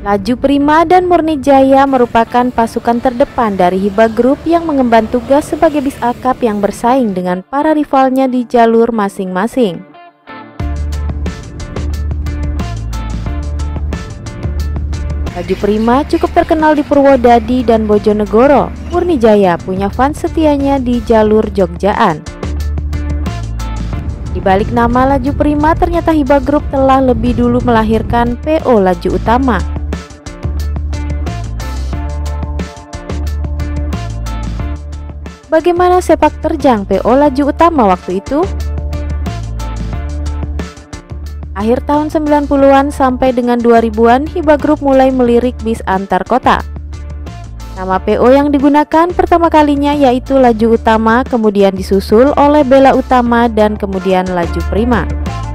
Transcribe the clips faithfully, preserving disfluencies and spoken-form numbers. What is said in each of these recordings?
Laju Prima dan Murni Jaya merupakan pasukan terdepan dari Hiba Group yang mengemban tugas sebagai bis akap yang bersaing dengan para rivalnya di jalur masing-masing. Laju Prima cukup terkenal di Purwodadi dan Bojonegoro. Murni Jaya punya fans setianya di jalur Jogjaan. Di balik nama Laju Prima, ternyata Hiba Group telah lebih dulu melahirkan P O Laju Utama. Bagaimana sepak terjang P O Laju Utama waktu itu? Akhir tahun sembilan puluhan sampai dengan dua ribuan, Hiba Group mulai melirik bis antar kota. Nama P O yang digunakan pertama kalinya yaitu Laju Utama, kemudian disusul oleh Bela Utama dan kemudian Laju Prima.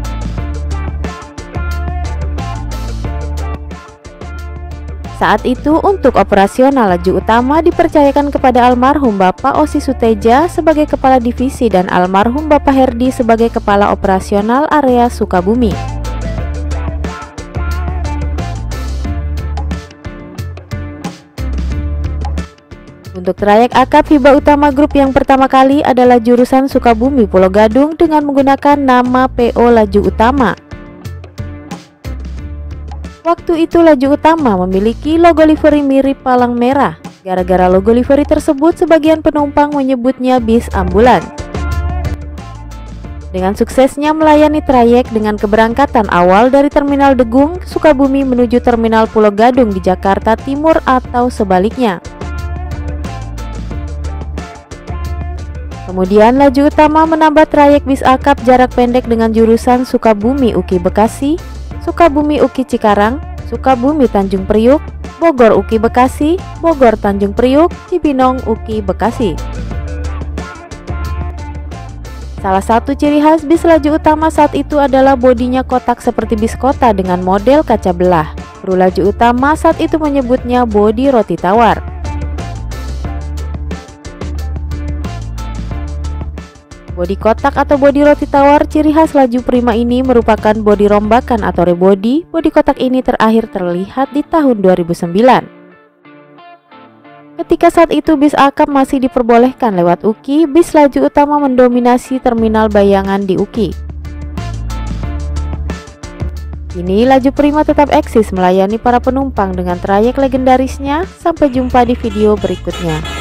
Saat itu untuk operasional Laju Utama dipercayakan kepada almarhum Bapak Osi Suteja sebagai kepala divisi dan almarhum Bapak Herdi sebagai kepala operasional area Sukabumi. Untuk trayek akap Hiba Utama Group yang pertama kali adalah jurusan Sukabumi Pulau Gadung dengan menggunakan nama P O Laju Utama. Waktu itu Laju Utama memiliki logo livery mirip palang merah. Gara-gara logo livery tersebut, sebagian penumpang menyebutnya bis ambulan. Dengan suksesnya melayani trayek dengan keberangkatan awal dari Terminal Degung, Sukabumi menuju Terminal Pulau Gadung di Jakarta Timur atau sebaliknya. Kemudian Laju Utama menambah trayek bis akap jarak pendek dengan jurusan Sukabumi Uki Bekasi, Sukabumi Uki Cikarang, Sukabumi Tanjung Priuk, Bogor Uki Bekasi, Bogor Tanjung Priuk, Cibinong Uki Bekasi. Salah satu ciri khas bis Laju Utama saat itu adalah bodinya kotak seperti bis kota dengan model kaca belah. Kru Laju Utama saat itu menyebutnya bodi roti tawar. Bodi kotak atau bodi roti tawar ciri khas Laju Prima ini merupakan bodi rombakan atau rebody. Bodi kotak ini terakhir terlihat di tahun dua ribu sembilan. Ketika saat itu bis akap masih diperbolehkan lewat Uki, bis Laju Utama mendominasi terminal bayangan di Uki. Kini Laju Prima tetap eksis melayani para penumpang dengan trayek legendarisnya. Sampai jumpa di video berikutnya.